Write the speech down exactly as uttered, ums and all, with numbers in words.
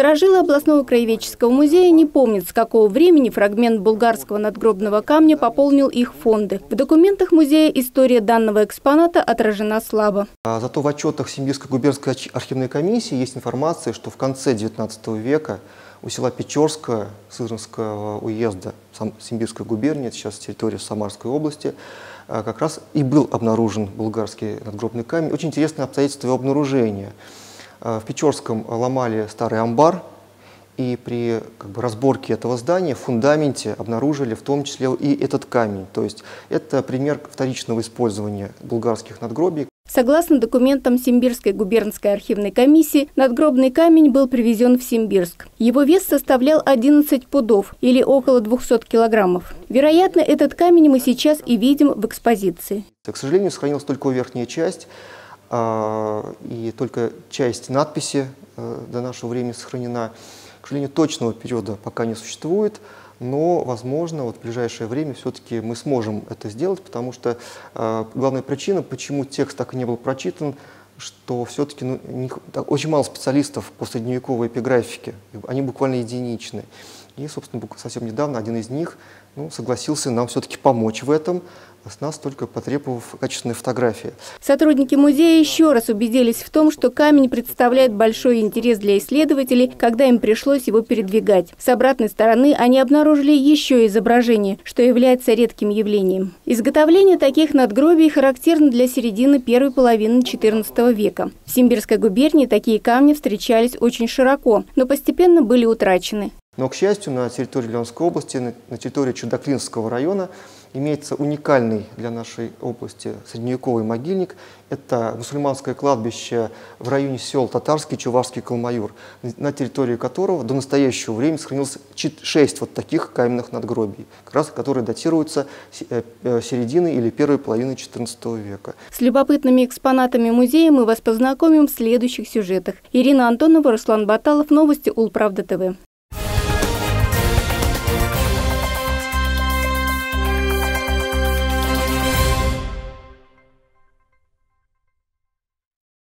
Старожилы областного краеведческого музея не помнят, с какого времени фрагмент булгарского надгробного камня пополнил их фонды. В документах музея история данного экспоната отражена слабо. Зато в отчетах Симбирской губернской архивной комиссии есть информация, что в конце девятнадцатого века у села Печорское Сызранского уезда Симбирской губернии, это сейчас территория Самарской области, как раз и был обнаружен булгарский надгробный камень. Очень интересное обстоятельство его обнаружения. В Печорском ломали старый амбар, и при как бы, разборке этого здания в фундаменте обнаружили в том числе и этот камень. То есть это пример вторичного использования булгарских надгробий. Согласно документам Симбирской губернской архивной комиссии, надгробный камень был привезен в Симбирск. Его вес составлял одиннадцать пудов, или около двухсот килограммов. Вероятно, этот камень мы сейчас и видим в экспозиции. К сожалению, сохранилась только верхняя часть, и только часть надписи до нашего времени сохранена. К сожалению, точного периода пока не существует, но, возможно, вот в ближайшее время все-таки мы сможем это сделать, потому что э, главная причина, почему текст так и не был прочитан, что все-таки ну, не, так, очень мало специалистов по средневековой эпиграфике, они буквально единичны. И, собственно, совсем недавно один из них ну, согласился нам все-таки помочь в этом, с нас только потребовав качественной фотографии. Сотрудники музея еще раз убедились в том, что камень представляет большой интерес для исследователей, когда им пришлось его передвигать. С обратной стороны они обнаружили еще изображение, что является редким явлением. Изготовление таких надгробий характерно для середины первой половины четырнадцатого века. В Симбирской губернии такие камни встречались очень широко, но постепенно были утрачены. Но, к счастью, на территории Ленской области, на территории Чудаклинского района имеется уникальный для нашей области средневековый могильник. Это мусульманское кладбище в районе сел Татарский, Чувашский, Калмаюр, на территории которого до настоящего времени сохранилось шесть вот таких каменных надгробий, как раз которые датируются середины или первой половины четырнадцатого века. С любопытными экспонатами музея мы вас познакомим в следующих сюжетах. Ирина Антонова, Руслан Баталов, новости Улправда ТВ.